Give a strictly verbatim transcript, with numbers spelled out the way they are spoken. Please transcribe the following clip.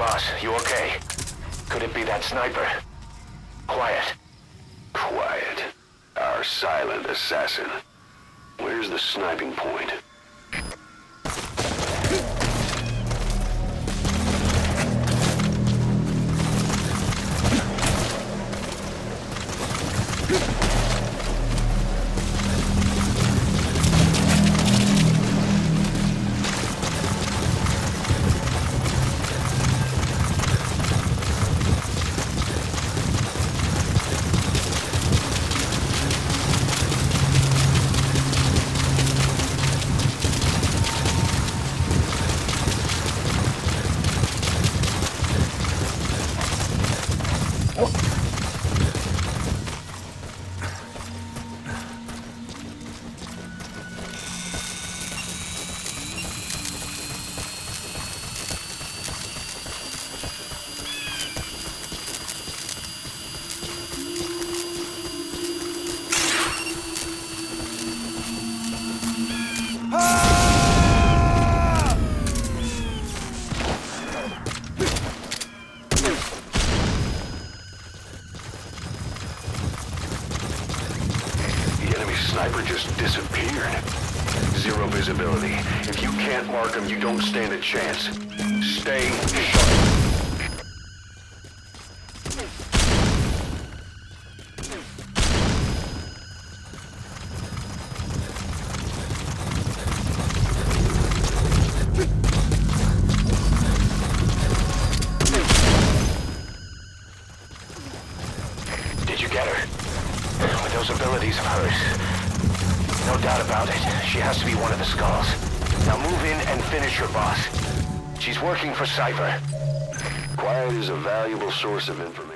Boss, you okay? Could it be that sniper? Quiet. Quiet. Our silent assassin. Where's the sniping point? Sniper just disappeared. Zero visibility. If you can't mark him, you don't stand a chance. Stay sharp. Did you get her? With those abilities of hers. No doubt about it. She has to be one of the skulls. Now move in and finish your boss. She's working for Cypher. Quiet is a valuable source of information.